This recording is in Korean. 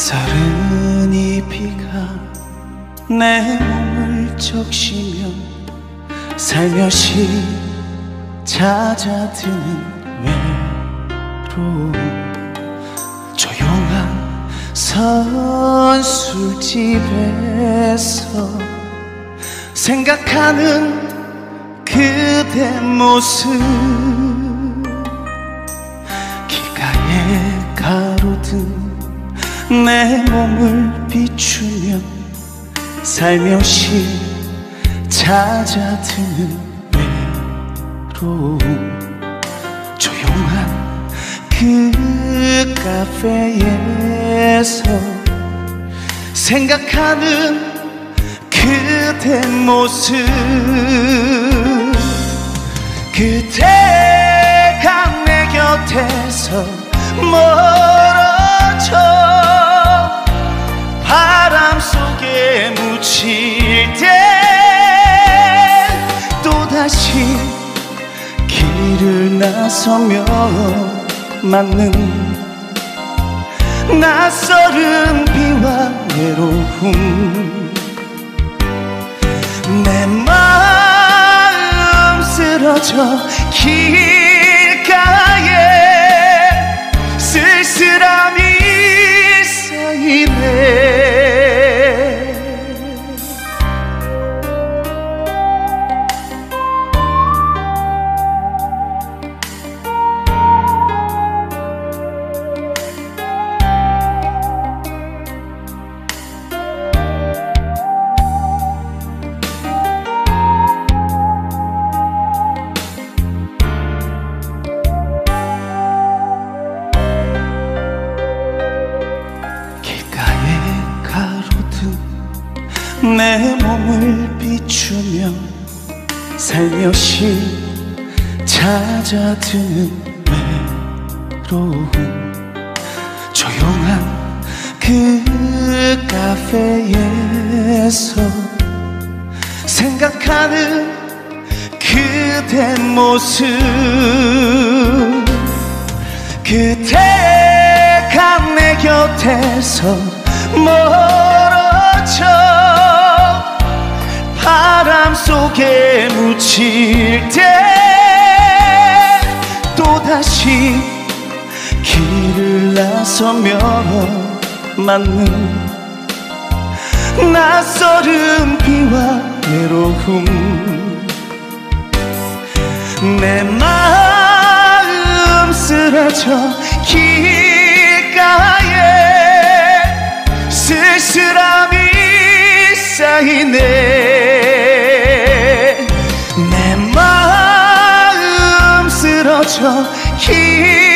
낯설은 이 비가 내 몸을 적시며 살며시 잦아드는 외로움. 조용한 선술집에서 생각하는 그대 모습. 길가에 가로등 내 몸을 비추며 살며시 잦아드는 외로움. 조용한 그 카페에서 생각하는 그대 모습. 그대가 내 곁에서 멀어져 바람 속에 묻힐 때 또다시 길을 나서며 맞는 낯설은 비와 외로움. 내 마음 쓰러져 길가에 쓸쓸함이 쌓이네. 내 몸을 비추며 살며시 잦아드는 외로움. 조용한 그 카페에서 생각하는 그대 모습. 그대가 내 곁에서 멀어져 바람 속에 묻힐 때 또다시 길을 나서며 맞는 낯설은 비와 외로움. 내 마음 쓰러져 길가에 쓸쓸함이 쌓이네. 내 마음 쓰러져